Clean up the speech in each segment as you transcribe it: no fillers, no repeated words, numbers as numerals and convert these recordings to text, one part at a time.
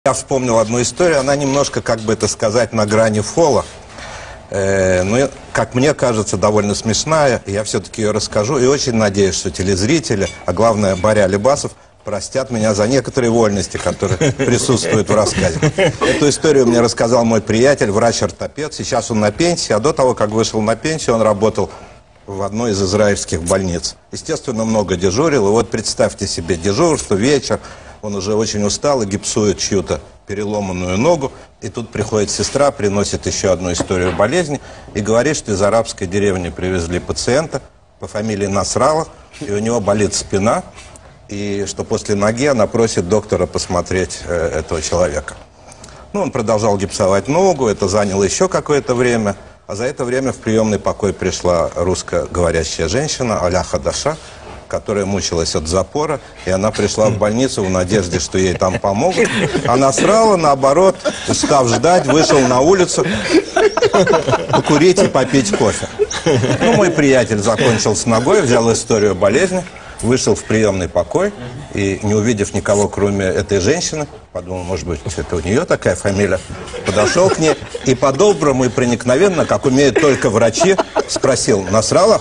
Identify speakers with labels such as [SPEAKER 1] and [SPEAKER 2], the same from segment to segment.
[SPEAKER 1] Я вспомнил одну историю, она немножко, как бы это сказать, на грани фола. Но, как мне кажется, довольно смешная. Я все-таки ее расскажу и очень надеюсь, что телезрители, а главное, Боря Алибасов, простят меня за некоторые вольности, которые присутствуют в рассказе. Эту историю мне рассказал мой приятель, врач-ортопед. Сейчас он на пенсии, а до того, как вышел на пенсию, он работал в одной из израильских больниц. Естественно, много дежурил. И вот представьте себе дежурство, вечер. Он уже очень устал и гипсует чью-то переломанную ногу. И тут приходит сестра, приносит еще одну историю болезни и говорит, что из арабской деревни привезли пациента по фамилии Насралла, и у него болит спина, и что после ноги она просит доктора посмотреть этого человека. Ну, он продолжал гипсовать ногу, это заняло еще какое-то время, а за это время в приемный покой пришла русскоговорящая женщина, Аля Хадаша, которая мучилась от запора, и она пришла в больницу в надежде, что ей там помогут. А Насралла, наоборот, став ждать, вышел на улицу покурить и попить кофе. Ну, мой приятель закончил с ногой, взял историю болезни, вышел в приемный покой и, не увидев никого, кроме этой женщины, подумал, может быть, это у нее такая фамилия, подошел к ней и по-доброму и проникновенно, как умеют только врачи, спросил: Насралла?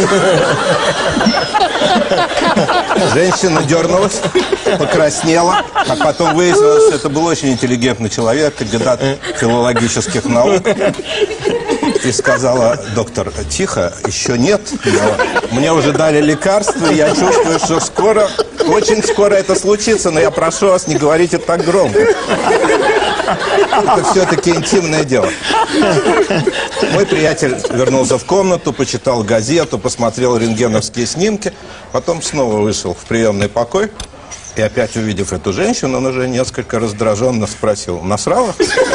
[SPEAKER 1] Женщина дернулась, покраснела, а потом выяснилось, что это был очень интеллигентный человек, кандидат филологических наук. И сказала: доктор, тихо, еще нет, но мне уже дали лекарства, и я чувствую, что скоро, очень скоро это случится, но я прошу вас, не говорите так громко. Это все-таки интимное дело. Мой приятель вернулся в комнату, почитал газету, посмотрел рентгеновские снимки, потом снова вышел в приемный покой. И опять, увидев эту женщину, он уже несколько раздраженно спросил: Насралла?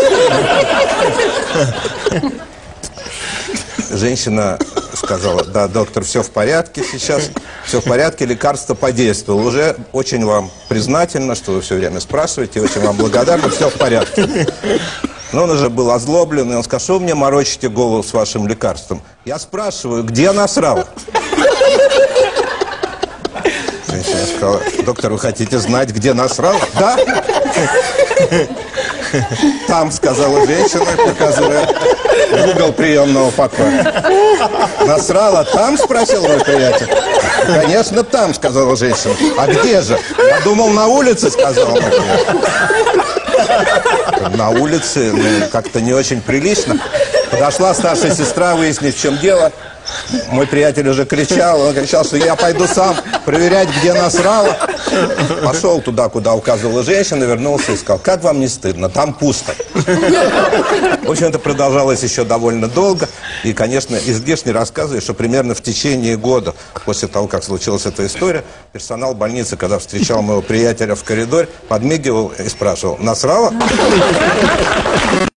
[SPEAKER 1] Женщина сказала: да, доктор, все в порядке сейчас, все в порядке, лекарство подействовало. Уже очень вам признательна, что вы все время спрашиваете, очень вам благодарна, все в порядке. Но он уже был озлоблен, и он сказал: что вы мне морочите голову с вашим лекарством? Я спрашиваю, где Насралла? Женщина сказала: доктор, вы хотите знать, где Насралла? Да. Там, сказала женщина, показывая в угол приемного покоя. Насралла там, спросил мой приятель. Конечно, там, сказала женщина. А где же? Я думал, на улице, сказал мой приятель. На улице, ну, как-то не очень прилично. Подошла старшая сестра выяснить, в чем дело. Мой приятель уже кричал, он кричал, что я пойду сам проверять, где Насралла. Пошел туда, куда указывала женщина, вернулся и сказал: как вам не стыдно, там пусто. В общем, это продолжалось еще довольно долго. И, конечно, излишне рассказываю, что примерно в течение года после того, как случилась эта история, персонал больницы, когда встречал моего приятеля в коридоре, подмигивал и спрашивал: Насралла?